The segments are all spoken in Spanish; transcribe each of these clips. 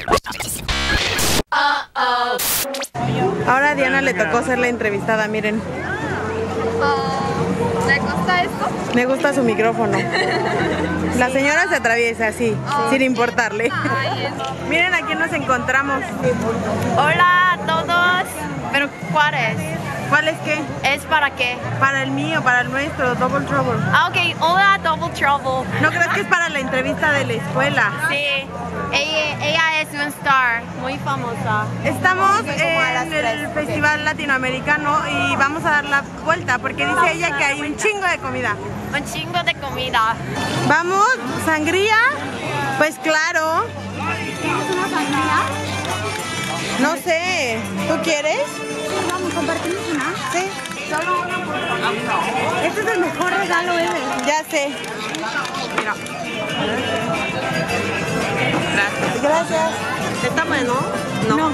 Ahora a Diana le tocó ser la entrevistada, miren. ¿Le gusta esto? Me gusta su micrófono. La señora se atraviesa así, sin importarle. Miren a quién nos encontramos. Hola a todos. ¿Pero cuál es? ¿Cuál es qué? ¿Es para qué? Para el mío, para el nuestro, Double Trouble. Ah, ok. Hola, Double Trouble. ¿No crees que es para la entrevista de la escuela? Sí. Ella es un star muy famosa. Estamos en el Festival Latinoamericano y vamos a dar la vuelta porque dice ella que hay un chingo de comida. Un chingo de comida. ¿Vamos? ¿Sangría? Pues claro. ¿Quieres una sangría? No sé. ¿Tú quieres? Vamos, compartimos una. Sí. Solo una por favor. Este es el mejor regalo ever. Ya sé. Mira. Gracias. Gracias. ¿Está bueno? No.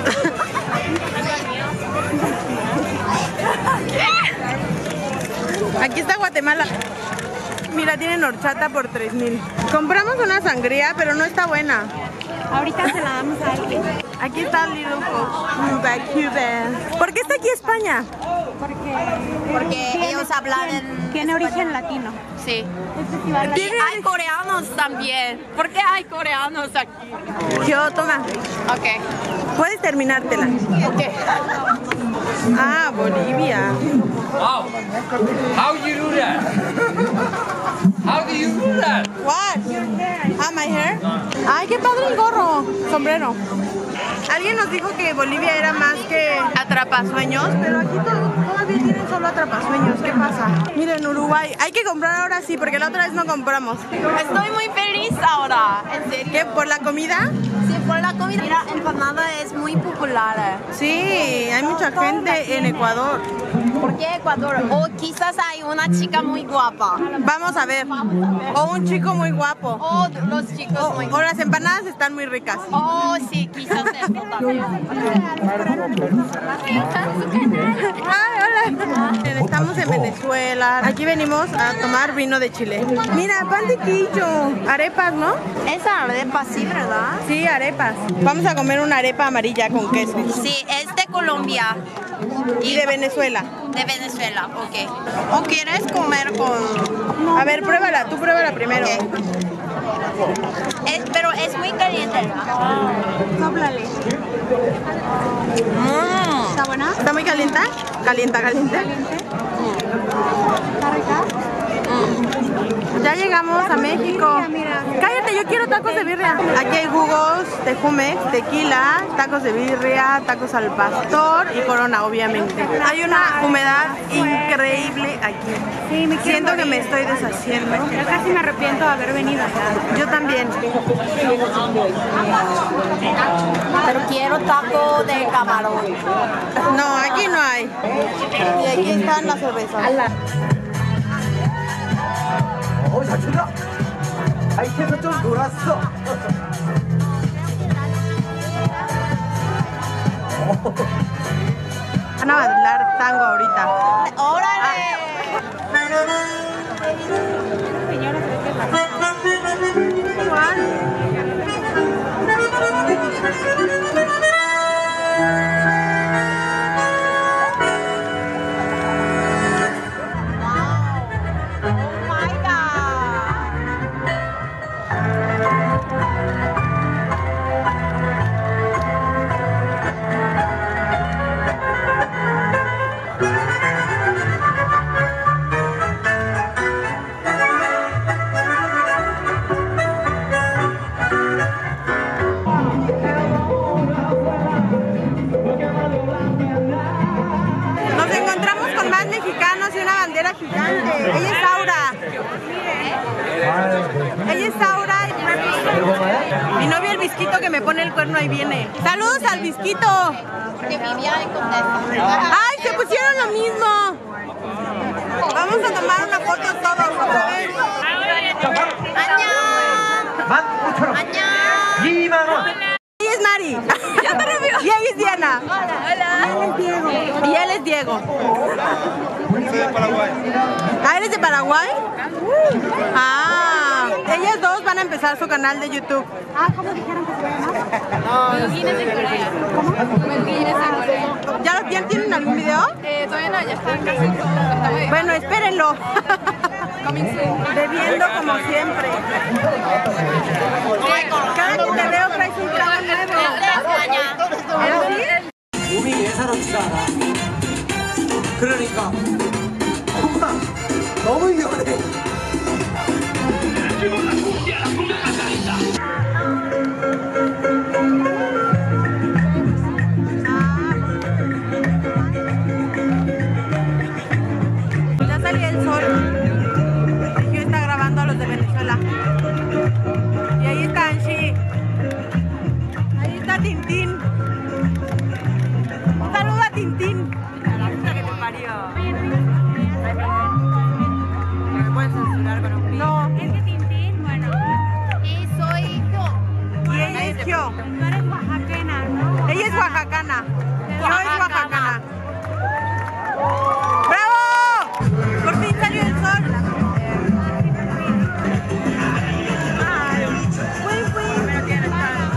Aquí está Guatemala. Mira, tienen horchata por 3,000. Compramos una sangría, pero no está buena. Ahorita se la damos a alguien. Aquí está Little Cuba. ¿Por qué está aquí España? Porque ellos hablan Tiene origen latino. Sí. Es festival Y hay coreanos también. ¿Por qué hay coreanos aquí? Yo, toma. Ok. Puedes terminártela. Ok. Ah, Bolivia. Wow. How you do that? How do you do that? What? Ah, my hair. Ay, qué padre el gorro. Sombrero. Alguien nos dijo que Bolivia era más que atrapasueños, pero aquí todavía tienen solo atrapasueños. ¿Qué pasa? Miren, Uruguay. Hay que comprar ahora sí, porque la otra vez no compramos. Estoy muy feliz ahora. ¿En serio? ¿Qué? ¿Por la comida? Sí, por la comida. Mira, empanada es muy popular. Sí, hay mucha gente en Ecuador. ¿Por qué Ecuador? O quizás hay una chica muy guapa. Vamos a ver. O un chico muy guapo. O los chicos muy O las empanadas están muy ricas. Oh, sí, quizás eso también. Ay, hola. Estamos en Venezuela. Aquí venimos a tomar vino de Chile. Mira, pan de quillo. Arepas, ¿no? Esa arepa sí, ¿verdad? Sí, arepas. Vamos a comer una arepa amarilla con queso. Sí, es de Colombia. Y de Venezuela. De Venezuela, ok. ¿O quieres comer con...? A ver, pruébala. Tú pruébala primero. Pero es muy caliente, ¿verdad? Sóplale. ¿Está buena? ¿Está muy caliente? Calienta. ¿Caliente? ¿Está rica? Ya llegamos a México. Cállate, yo quiero tacos de birria. Aquí hay jugos, tejumex, tequila, tacos de birria, tacos al pastor y corona, obviamente. Hay una humedad increíble aquí. Sí, me Siento que me estoy deshaciendo. Yo casi me arrepiento de haber venido acá. Yo también. Pero quiero taco de camarón. No, aquí no hay. Y aquí están las cervezas. 자춘아 바이크에서 좀 놀았어. Van a bailar tango ahorita. ¡Órale! Nos encontramos con más mexicanos y una bandera gigante. Ella es Aura. Ella es Aura. Mi novio el Visquito que me pone el cuerno ahí viene. ¡Saludos al Visquito! Que vivía en Condesa. ¡Ay, se pusieron lo mismo! Vamos a tomar una foto todos otra vez. ¡Añón! ¡Añón! 2만 원. Ella es Mari. Y ella es Diana. Hola. Y él es Diego. ¿Ah, eres de Paraguay? Ah, ellas dos van a empezar su canal de YouTube. Ah, ¿cómo dijeron que se llama? Guinness en Corea. ¿Cómo? Guinness en Corea. ¿Ya tienen algún video? Todavía no, ya están casi. Está muy Bueno, espérenlo. coming soon. Bebiendo como siempre. Cada que te veo traes un trago nuevo. ¿Es así? 몸이 예사롭지가 않아. 그러니까 엄마 너무 위험해. Ya salió el sol. Yo está grabando a los de Venezuela. Y ahí está Anshi. Ahí está Tintín. Un saludo a Tintín. La puta que te parió. ¿Me puedes censurar con un pi? No. Es que Tintín, bueno, Y soy yo. Y ella es yo. tú eres oaxaquena, ¿no? Ella es oaxacana. Yo es oaxacana. ¡Bravo! Por fin salió el sol. Ay, win, win. Pero tiene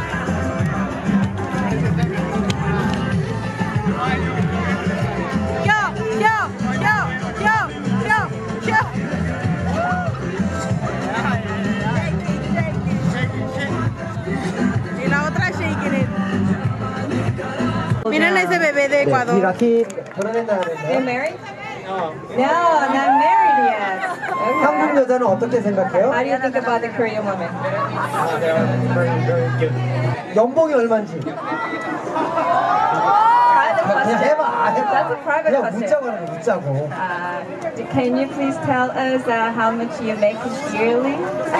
yo. Y la otra shaking it. Miren a ese bebé de Ecuador. 네가 키 결혼했나 그랬나요? Married? No, not married yet. 한국 여자는 어떻게 생각해요? How do you think about the Korean woman? 연봉이 얼마인지 Private 그냥 question. 해봐 That's a private 그냥 question. 묻자고 하는 거 묻자고. Can you please tell us how much you make yearly?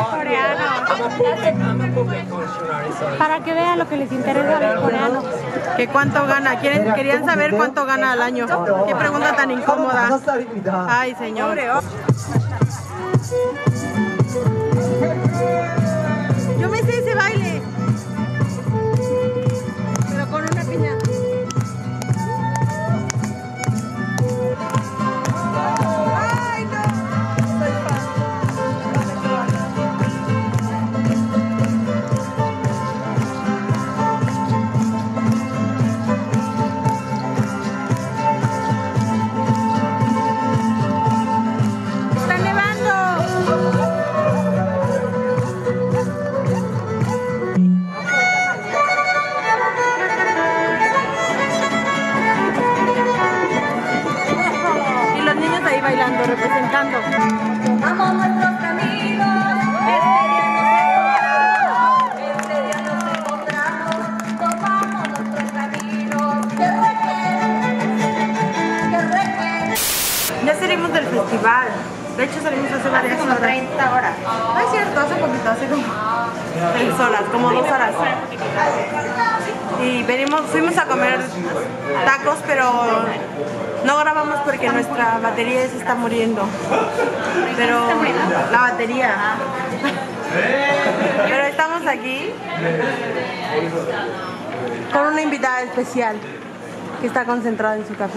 Para que vean lo que les interesa a los coreanos. ¿Que cuánto gana? Querían saber cuánto gana al año. Qué pregunta tan incómoda. 5살입니다. Ay, señor. Yo me sé ese baile. Pero con una piña. Ay, no. Soy fan. ¡Está nevando! Y los niños ahí bailando, representando. Tomamos nuestros caminos, este día nos encontramos, tomamos nuestros caminos, Ya salimos del festival. De hecho salimos hace varias horas. 30 horas. No es cierto, hace poquito, hace como 3 horas, como 2 horas. Y fuimos a comer tacos, pero no grabamos porque nuestra batería se está muriendo. Pero la batería. Pero estamos aquí con una invitada especial que está concentrada en su café.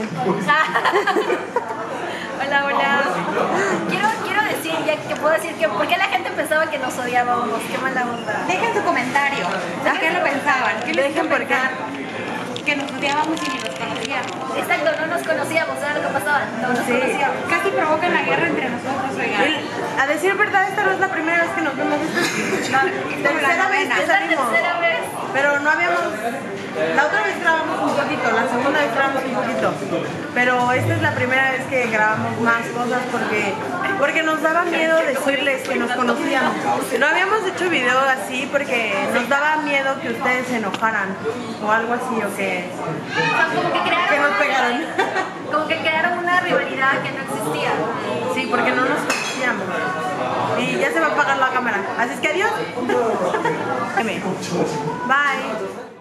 Hola, hola. Quiero decir, ya que puedo decir que ¿por qué la gente pensaba que nos odiábamos? Qué mala onda. Dejen su comentario. ¿Por qué lo pensaban? ¿Qué les Dejen por qué. Que nos odiábamos y ni nos conocíamos. Exacto, no nos conocíamos, ¿sabes lo que pasaba? No nos conocíamos. Casi provocan la guerra entre nosotros, oigan. A decir verdad, esta no es la primera vez que nos vemos. Esta es la tercera vez que Es la salimos. tercera vez. Pero no habíamos... La otra vez grabamos un poquito, la segunda vez grabamos un poquito. Pero esta es la primera vez que grabamos más cosas porque nos daba miedo decirles que nos conocíamos. No habíamos hecho video así porque nos daba miedo que ustedes se enojaran o algo así o que nos pegaran. Como que crearon una rivalidad que no existía. Sí, porque no nos conocíamos. Y ya se va a apagar la cámara. Así es que adiós. Bye.